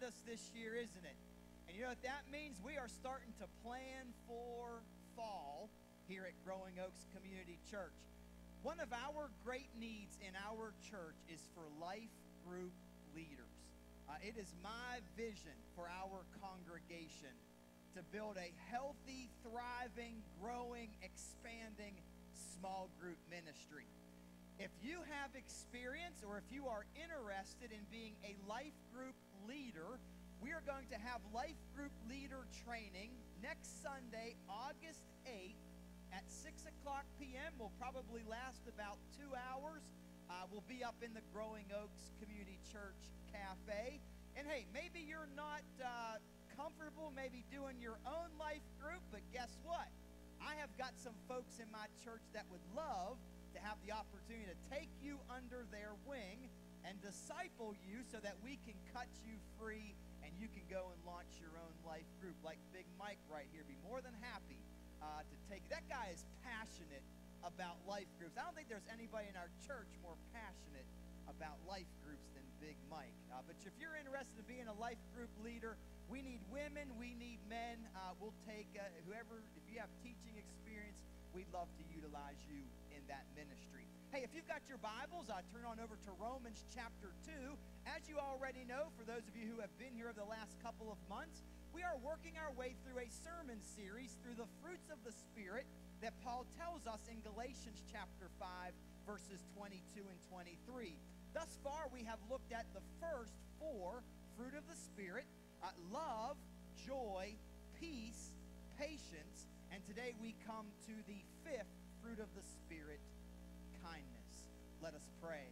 behind us this year, isn't it? And you know what that means? We are starting to plan for fall here at Growing Oaks Community Church. One of our great needs in our church is for life group leaders. It is my vision for our congregation to build a healthy, thriving, growing, expanding small group ministry. If you have experience or if you are interested in being a life group leader, we are going to have life group leader training next Sunday, August 8th at 6 o'clock p.m. Will probably last about 2 hours. We'll be up in the Growing Oaks Community Church Cafe. And hey, maybe you're not comfortable maybe doing your own life group, but guess what? I have got some folks in my church that would love to have the opportunity to take you under their wing and disciple you so that we can cut you free and you can go and launch your own life group. Like Big Mike right here, be more than happy to take. That guy is passionate about life groups. I don't think there's anybody in our church more passionate about life groups than Big Mike. But if you're interested in being a life group leader, we need women, we need men. We'll take whoever, if you have teaching experience, we'd love to utilize you in that ministry. Hey, if you've got your Bibles, turn on over to Romans chapter 2. As you already know, for those of you who have been here over the last couple of months, we are working our way through a sermon series through the fruits of the Spirit that Paul tells us in Galatians chapter 5, verses 22 and 23. Thus far, we have looked at the first 4 fruit of the Spirit, love, joy, peace, patience, and today we come to the 5th fruit of the Spirit, kindness. Let us pray.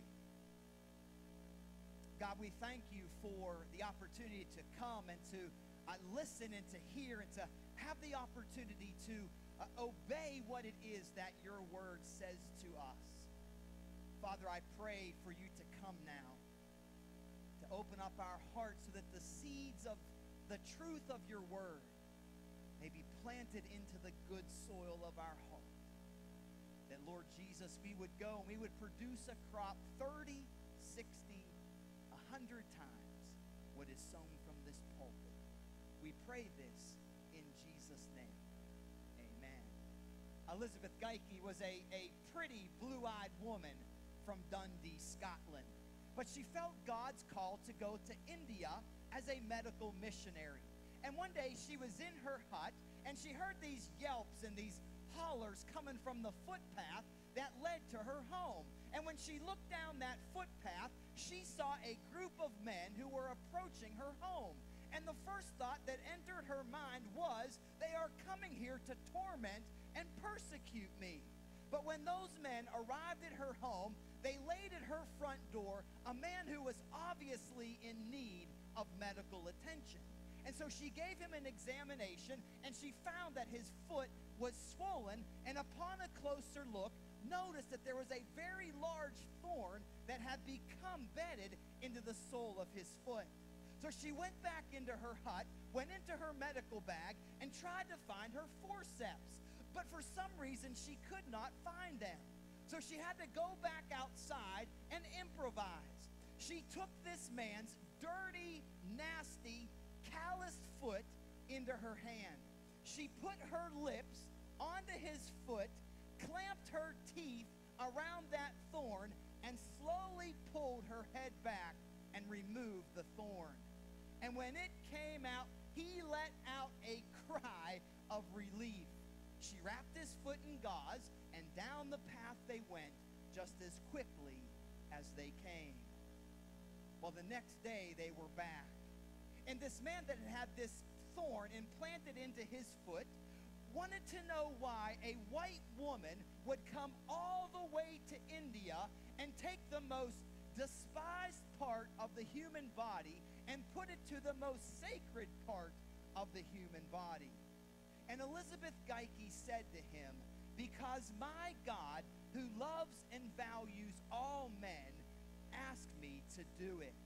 God, we thank you for the opportunity to come and to listen and to hear and to have the opportunity to obey what it is that your word says to us. Father, I pray for you to come now, to open up our hearts so that the seeds of the truth of your word may be planted into the good soil of our heart. That, Lord Jesus, we would go and we would produce a crop 30, 60, 100 times what is sown from this pulpit. We pray this in Jesus' name. Amen. Elizabeth Geike was a pretty blue-eyed woman from Dundee, Scotland. But she felt God's call to go to India as a medical missionary. And one day she was in her hut and she heard these yelps and these hollers coming from the footpath that led to her home. And when she looked down that footpath, she saw a group of men who were approaching her home. And the first thought that entered her mind was, they are coming here to torment and persecute me. But when those men arrived at her home, they laid at her front door a man who was obviously in need of medical attention. And so she gave him an examination, and she found that his foot was swollen, and upon a closer look, noticed that there was a very large thorn that had become bedded into the sole of his foot. So she went back into her hut, went into her medical bag, and tried to find her forceps. But for some reason, she could not find them. So she had to go back outside and improvise. She took this man's dirty, nasty, calloused foot into her hand. She put her lips onto his foot, clamped her teeth around that thorn, and slowly pulled her head back and removed the thorn. And when it came out, he let out a cry of relief. She wrapped his foot in gauze, and down the path they went just as quickly as they came. Well, the next day they were back. And this man that had this thorn implanted into his foot wanted to know why a white woman would come all the way to India and take the most despised part of the human body and put it to the most sacred part of the human body. And Elizabeth Geike said to him, "Because my God, who loves and values all men, asked me to do it."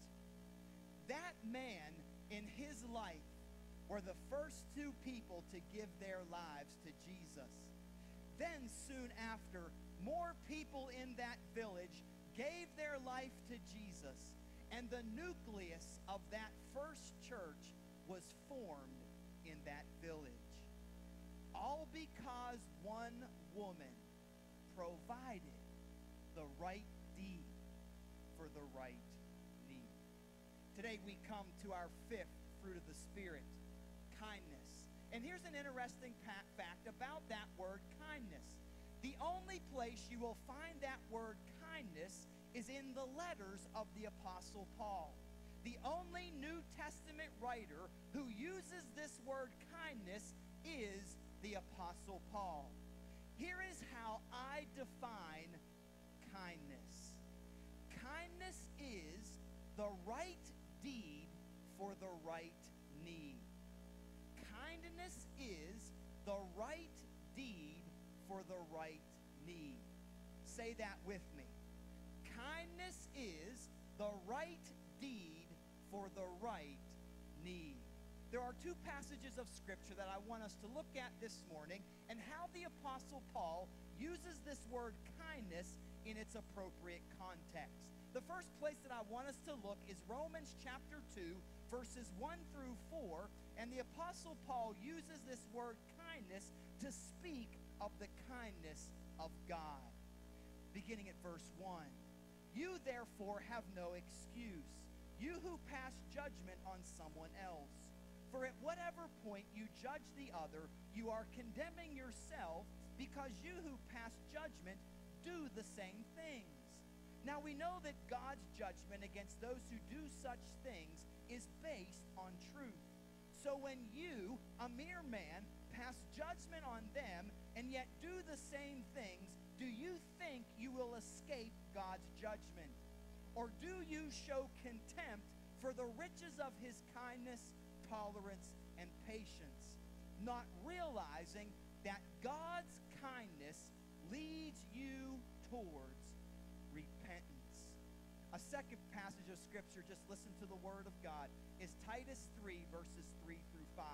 That man in his life were the first 2 people to give their lives to Jesus. Then soon after, more people in that village gave their life to Jesus. And the nucleus of that first church was formed in that village. All because one woman provided the right deed for the right need. Today we come to our fifth fruit of the Spirit, kindness. And here's an interesting fact about that word kindness. The only place you will find that word kindness is in the letters of the Apostle Paul. The only New Testament writer who uses this word kindness is the Apostle Paul. Here is how I define kindness. Kindness is the right deed for the right need. Kindness is the right deed for the right need. Say that with me. Kindness is the right deed for the right need. There are two passages of Scripture that I want us to look at this morning, and how the Apostle Paul uses this word kindness in its appropriate context. The first place that I want us to look is Romans chapter 2, verses 1 through 4, and the Apostle Paul uses this word kindness to speak of the kindness of God. Beginning at verse 1. You therefore have no excuse, you who pass judgment on someone else. For at whatever point you judge the other, you are condemning yourself, because you who pass judgment do the same things. Now we know that God's judgment against those who do such things is based on truth. So when you, a mere man, pass judgment on them and yet do the same things, do you think you will escape God's judgment? Or do you show contempt for the riches of his kindness, tolerance, and patience, not realizing that God's kindness leads you towards repentance? A second passage of Scripture, just listen to the Word of God, is Titus 3, verses 3 through 5.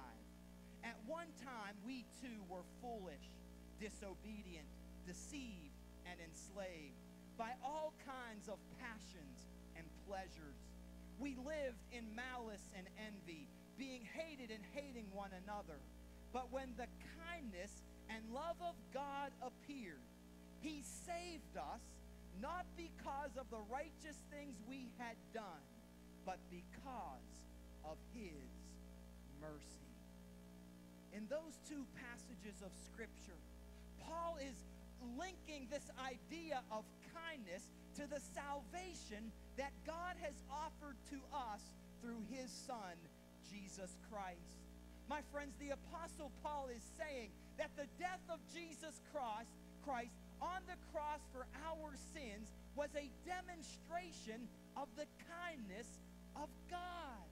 At one time, we too were foolish, disobedient, deceived, and enslaved by all kinds of passions and pleasures. We lived in malice and envy, being hated and hating one another. But when the kindness and love of God appeared, he saved us, not because of the righteous things we had done, but because of his mercy. In those two passages of Scripture, Paul is linking this idea of kindness to the salvation that God has offered to us through his Son, Jesus Christ. My friends, the Apostle Paul is saying that the death of Jesus Christ on the cross for our sins was a demonstration of the kindness of God.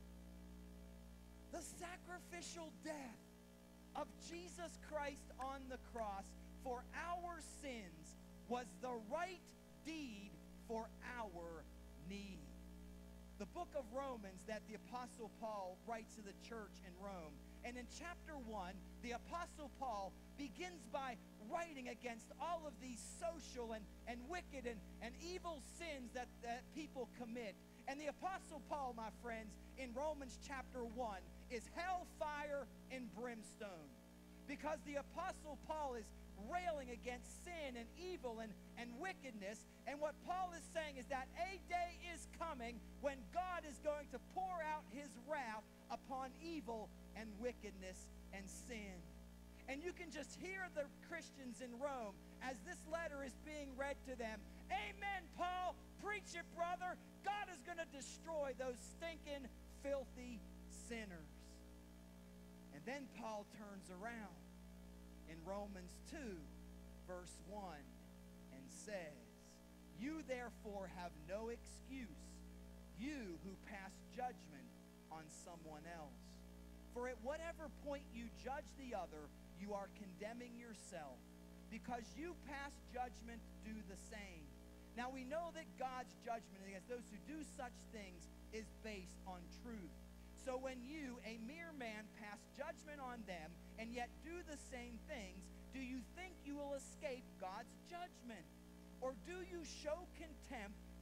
The sacrificial death of Jesus Christ on the cross for our sins was the right deed for our need. The book of Romans that the Apostle Paul writes to the church in Rome. And in chapter 1, the Apostle Paul begins by writing against all of these social and wicked and evil sins that people commit. And the Apostle Paul, my friends, in Romans chapter 1 is hellfire and brimstone. Because the Apostle Paul is railing against sin and evil and wickedness. And what Paul is saying is that a day is coming when God is going to pour out his wrath upon evil and wickedness and sin. And you can just hear the Christians in Rome as this letter is being read to them. Amen, Paul. Preach it, brother. God is going to destroy those stinking, filthy sinners. And then Paul turns around in Romans 2, verse 1, and says, you therefore have no excuse, you who pass judgment on someone else. For at whatever point you judge the other, you are condemning yourself, because you pass judgment, do the same. Now we know that God's judgment against those who do such things is based on truth. So when you, a mere man, pass judgment on them and yet do the same things, do you think you will escape God's judgment? Or do you show contempt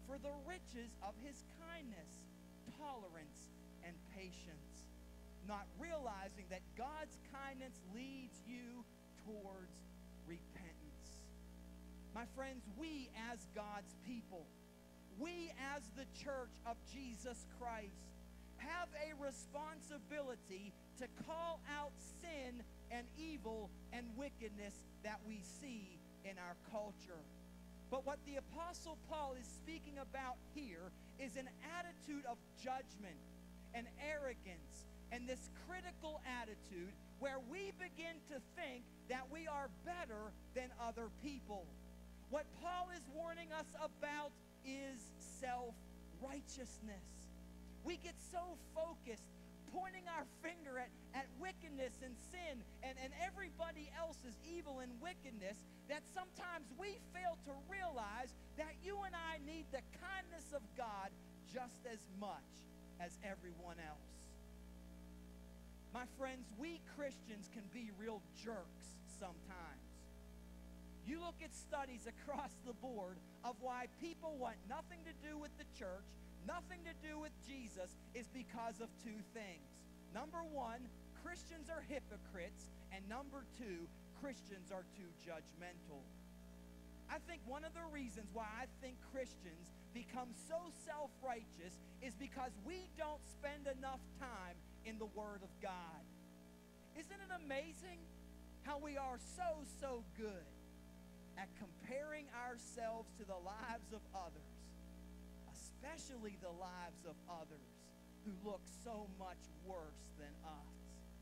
for the riches of his kindness, tolerance, and patience, not realizing that God's kindness leads you towards repentance. My friends, we as God's people, we as the church of Jesus Christ, have a responsibility to call out sin and evil and wickedness that we see in our culture. But what the Apostle Paul is speaking about here is an attitude of judgment and arrogance, and this critical attitude where we begin to think that we are better than other people. What Paul is warning us about is self-righteousness. We get so focused pointing our finger at wickedness and sin and everybody else's evil and wickedness that sometimes we fail to realize that you and I need the kindness of God just as much as everyone else. My friends, we Christians can be real jerks sometimes. You look at studies across the board of why people want nothing to do with the church, nothing to do with Jesus, is because of two things. Number one, Christians are hypocrites, and number two, Christians are too judgmental. I think one of the reasons why I think Christians become so self-righteous is because we don't spend enough time in the Word of God. Isn't it amazing how we are so good at comparing ourselves to the lives of others, especially the lives of others who look so much worse than us?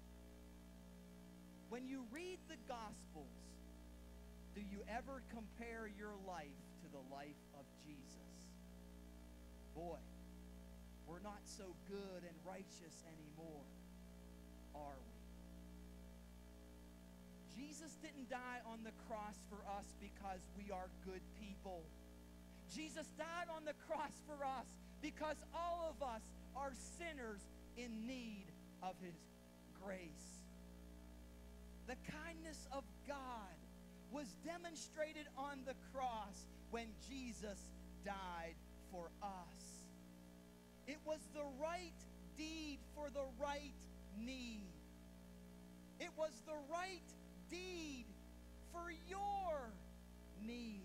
When you read the Gospels, do you ever compare your life to the life of Jesus? Boy, we're not so good and righteous anymore, are we? Jesus didn't die on the cross for us because we are good people. Jesus died on the cross for us because all of us are sinners in need of his grace. The kindness of God was demonstrated on the cross when Jesus died for us. It was the right deed for the right need. It was the right deed for your need.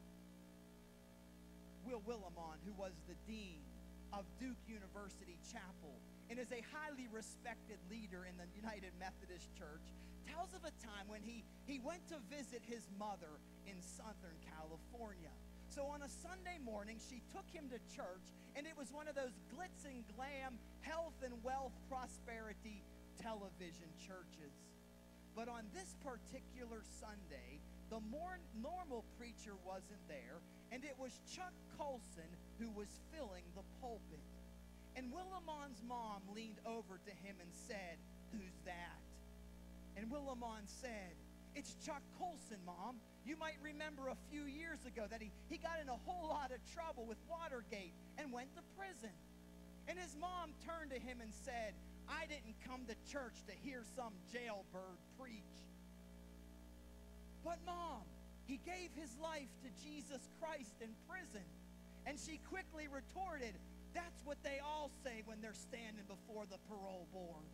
Will Willimon, who was the dean of Duke University Chapel and is a highly respected leader in the United Methodist Church, tells of a time when he went to visit his mother in Southern California. So on a Sunday morning, she took him to church, and it was one of those glitz and glam, health and wealth, prosperity television churches. But on this particular Sunday, the more normal preacher wasn't there, and it was Chuck Colson who was filling the pulpit. And Willimon's mom leaned over to him and said, "Who's that?" And Willimon said, "It's Chuck Colson, Mom. You might remember a few years ago that he got in a whole lot of trouble with Watergate and went to prison." And his mom turned to him and said, "I didn't come to church to hear some jailbird preach." "But Mom, he gave his life to Jesus Christ in prison." And she quickly retorted, "That's what they all say when they're standing before the parole board."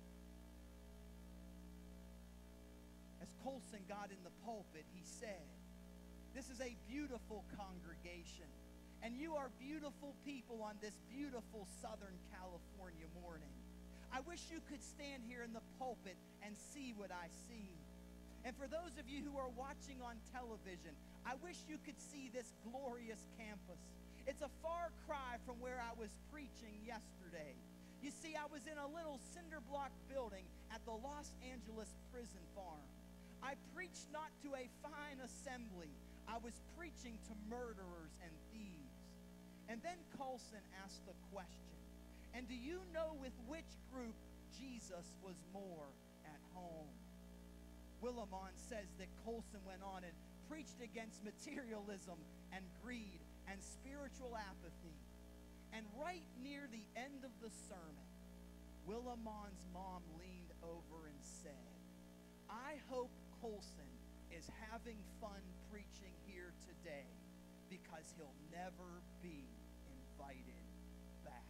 As Colson got in the pulpit, he said, "This is a beautiful congregation, and you are beautiful people on this beautiful Southern California morning. I wish you could stand here in the pulpit and see what I see. And for those of you who are watching on television, I wish you could see this glorious campus. It's a far cry from where I was preaching yesterday. You see, I was in a little cinder block building at the Los Angeles prison farm. I preached not to a fine assembly. I was preaching to murderers and thieves." And then Colson asked the question, "And do you know with which group Jesus was more at home?" Willimon says that Colson went on and preached against materialism and greed and spiritual apathy. And right near the end of the sermon, Willimon's mom leaned over and said, "I hope Colson is having fun preaching here today, because because he'll never be invited back.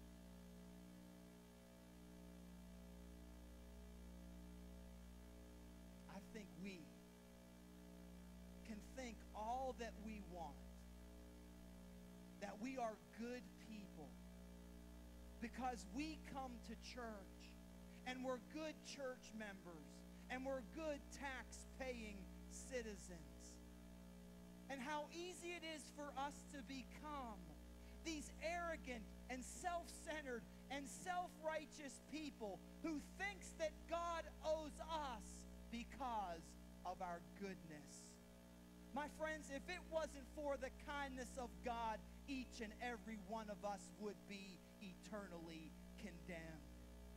I think we can think all that we want, that we are good people because we come to church and we're good church members and we're good tax-paying citizens. And how easy it is for us to become these arrogant and self-centered and self-righteous people who thinks that God owes us because of our goodness. My friends, if it wasn't for the kindness of God, each and every one of us would be eternally condemned.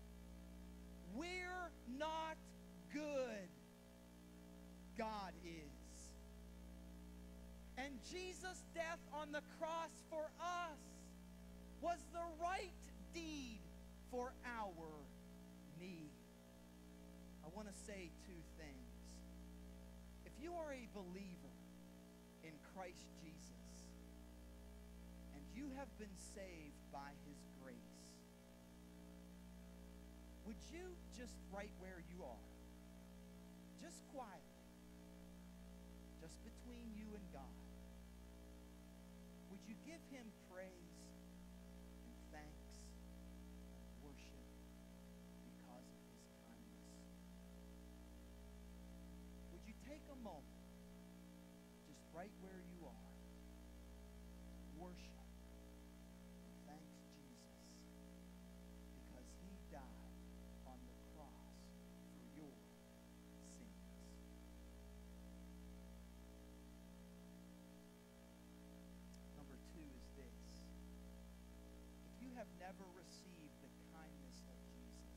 We're not good. God is. And Jesus' death on the cross for us was the right deed for our need. I want to say two things. If you are a believer in Christ Jesus and you have been saved by his grace, would you just right where you are, just quietly, just between you and God, would you give him praise and thanks and worship because of his kindness? Would you take a moment, just right where you are, worship and thanks Jesus because he died on the cross for your sins. Number two is this. If you have never received the kindness of Jesus,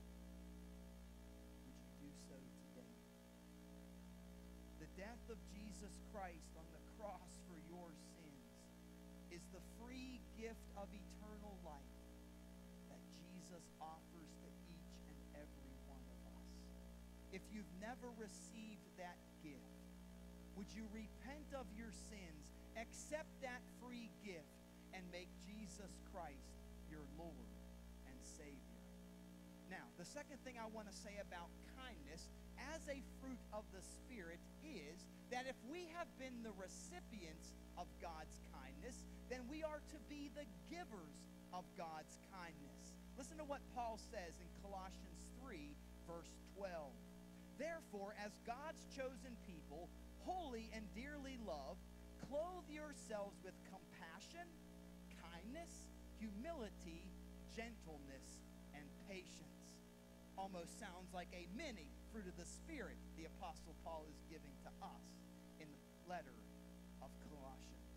would you do so today? The death of Jesus Christ on the cross for your sins is the free gift of eternal life that Jesus offers to each and every one of us. If you've never received that gift, would you repent of your sins, accept that free gift, and make Jesus Christ your Lord and Savior? Now, the second thing I want to say about kindness as a fruit of the Spirit is that if we have been the recipients of God's kindness, then we are to be the givers of God's kindness. Listen to what Paul says in Colossians 3, verse 12. Therefore, as God's chosen people, holy and dearly loved, clothe yourselves with compassion, kindness, humility, gentleness, and patience. Almost sounds like a mini fruit of the Spirit the Apostle Paul is giving to us in the letter of Colossians.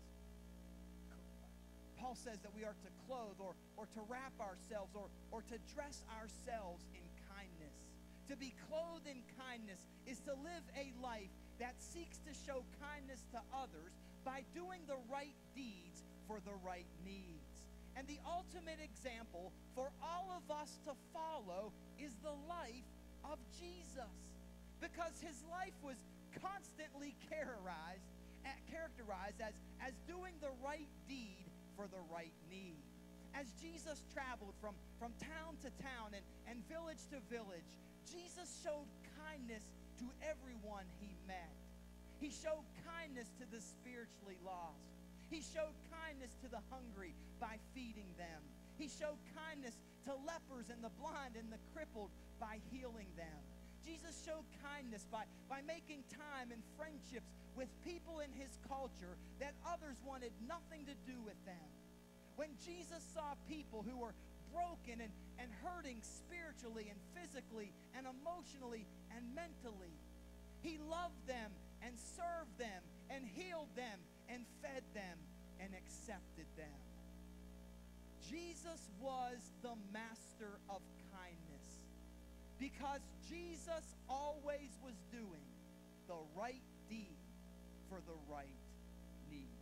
Paul says that we are to clothe or to wrap ourselves or to dress ourselves in kindness. To be clothed in kindness is to live a life that seeks to show kindness to others by doing the right deeds for the right needs. And the ultimate example for all of us to follow is the life of Jesus, because his life was constantly characterized as doing the right deed for the right need. As Jesus traveled from town to town and village to village, Jesus showed kindness to everyone he met. He showed kindness to the spiritually lost. He showed kindness to the hungry by feeding them. He showed kindness to lepers and the blind and the crippled by healing them. Jesus showed kindness by making time and friendships with people in his culture that others wanted nothing to do with them. When Jesus saw people who were broken and hurting spiritually and physically and emotionally and mentally, he loved them and served them and healed them and fed them and accepted them. Jesus was the master of kindness because Jesus always was doing the right deed for the right need.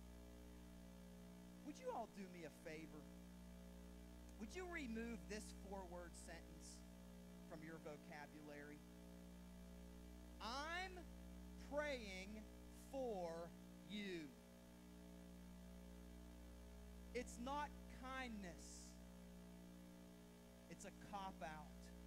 Would you all do me a favor? Would you remove this four-word sentence from your vocabulary? I'm praying for you. not kindness. It's a cop-out.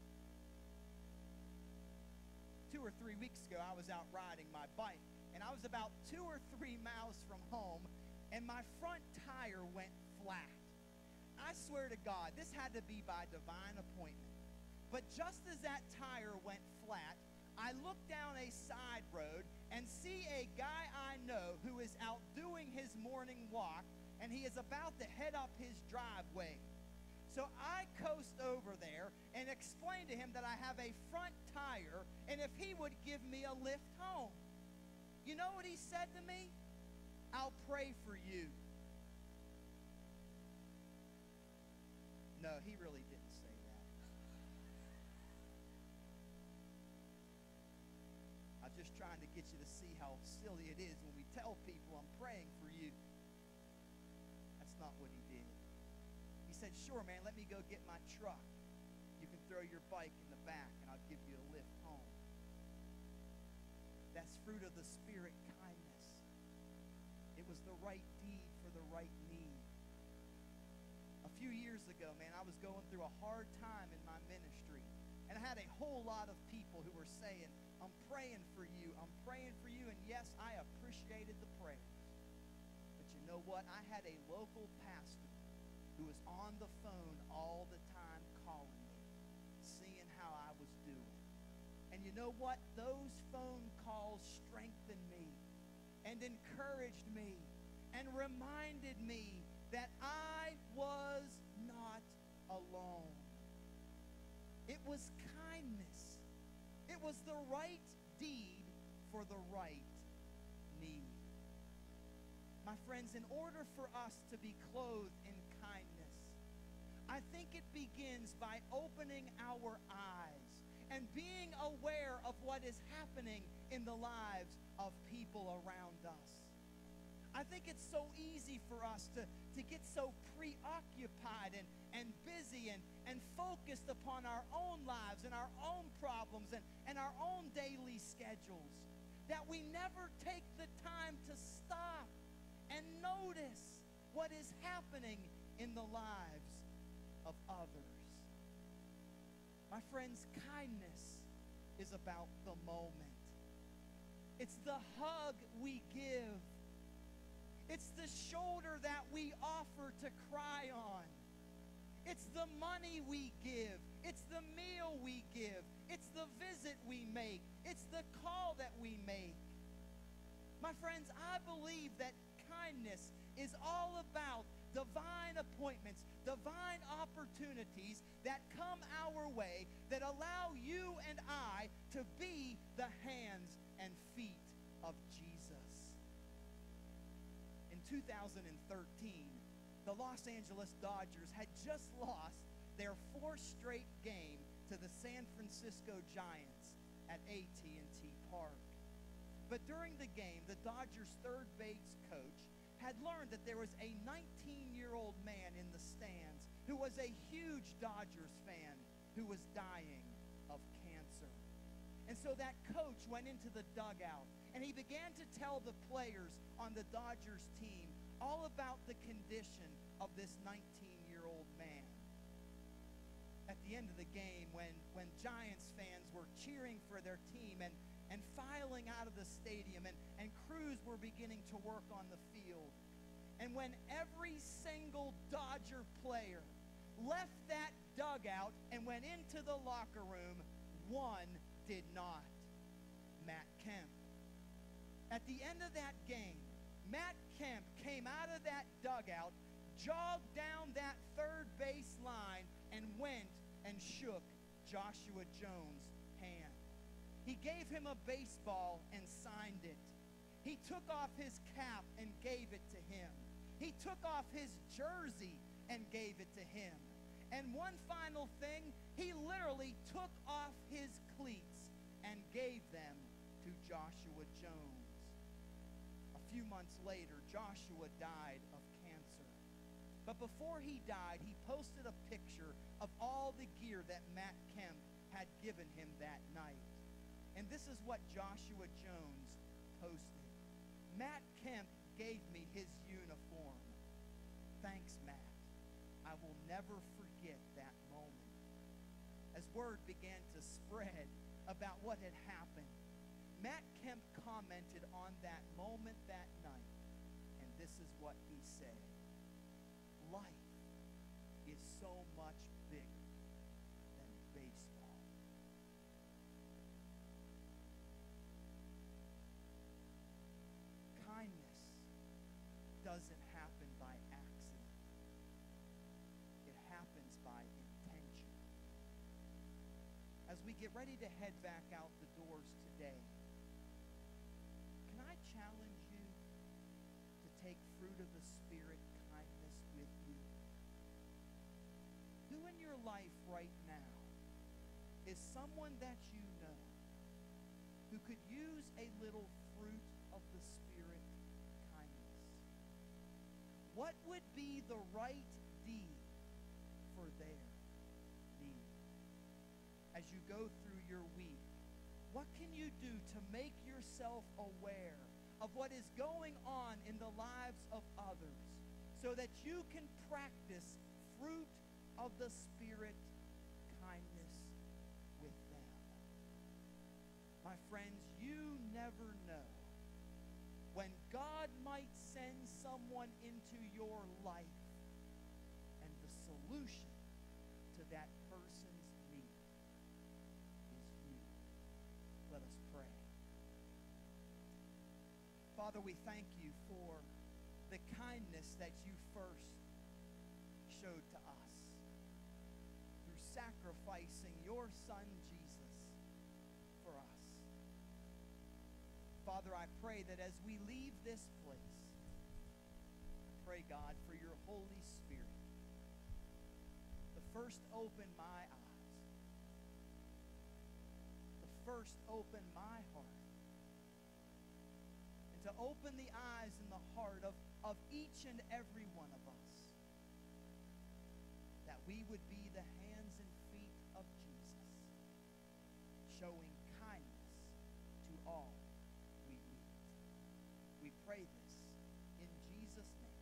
2 or 3 weeks ago, I was out riding my bike, and I was about 2 or 3 miles from home, and my front tire went flat. I swear to God, this had to be by divine appointment. But just as that tire went flat, I look down a side road and see a guy I know who is out doing his morning walk, and he is about to head up his driveway. So I coast over there and explain to him that I have a front tire and if he would give me a lift home. You know what he said to me? I'll pray for you. No, he really didn't say that. I'm just trying to get you to see how silly it is when we tell people I'm praying for you. That's not what he did. He said, sure, man, let me go get my truck. You can throw your bike in the back and I'll give you a lift home. That's fruit of the Spirit, kindness. It was the right deed for the right need. A few years ago, man, I was going through a hard time in my ministry. And I had a whole lot of people who were saying, I'm praying for you. I'm praying for you. And yes, I appreciated the prayers. But you know what? I had a local pastor who was on the phone all the time calling me, seeing how I was doing. And you know what? Those phone calls strengthened me and encouraged me and reminded me that I was not alone. It was kindness. It was the right deed for the right need. My friends, in order for us to be clothed in kindness, I think it begins by opening our eyes and being aware of what is happening in the lives of people around us. I think it's so easy for us to get so preoccupied and busy and focused upon our own lives and our own problems and our own daily schedules that we never take the time to stop and notice what is happening in the lives of others. My friends, kindness is about the moment. It's the hug we give. It's the shoulder that we offer to cry on. It's the money we give. It's the meal we give. It's the visit we make. It's the call that we make. My friends, I believe that kindness is all about divine appointments, divine opportunities that come our way that allow you and I to be the hands and feet of Jesus. In 2013, the Los Angeles Dodgers had just lost their 4th straight game to the San Francisco Giants at AT&T Park. But during the game, the Dodgers' third base coach had learned that there was a 19-year-old man in the stands who was a huge Dodgers fan who was dying of cancer. And so that coach went into the dugout and he began to tell the players on the Dodgers team all about the condition of this 19-year-old man. At the end of the game, when Giants fans were cheering for their team and filing out of the stadium and crews were beginning to work on the field, and when every single Dodger player left that dugout and went into the locker room, one did not: Matt Kemp. At the end of that game, Matt Kemp came out of that dugout, jogged down that third base line, and went and shook Joshua Jones' hand. He gave him a baseball and signed it. He took off his cap and gave it to him. He took off his jersey and gave it to him. And one final thing, he literally took off his cleats and gave them to Joshua Jones. A few months later, Joshua died of cancer. But before he died, he posted a picture of all the gear that Matt Kemp had given him that night. And this is what Joshua Jones posted: Matt Kemp gave me his uniform. Thanks, Matt. never forget that moment. As word began to spread about what had happened, Matt Kemp commented on that moment that night, and this is what he said: life is so much bigger than baseball. Kindness doesn't happen by accident. It happens by intention. As we get ready to head back out the doors today, can I challenge you to take fruit of the Spirit, kindness, with you? Who in your life right now is someone that you know who could use a little fruit of the Spirit, kindness? What would be the right deed for their need? As you go through your week, what can you do to make yourself aware of what is going on in the lives of others so that you can practice fruit of the Spirit, kindness, with them? My friends, you never know when God might send someone into your life and the solution to that person's need is you. Let us pray. Father, we thank you for the kindness that you first showed to us through sacrificing your Son, Jesus, for us. Father, I pray that as we leave this place, I pray, God, for your Holy Spirit to first open my eyes, to first open my heart, and to open the eyes and the heart of each and every one of us, that we would be the hands and feet of Jesus, showing kindness to all we meet. We pray this in Jesus' name.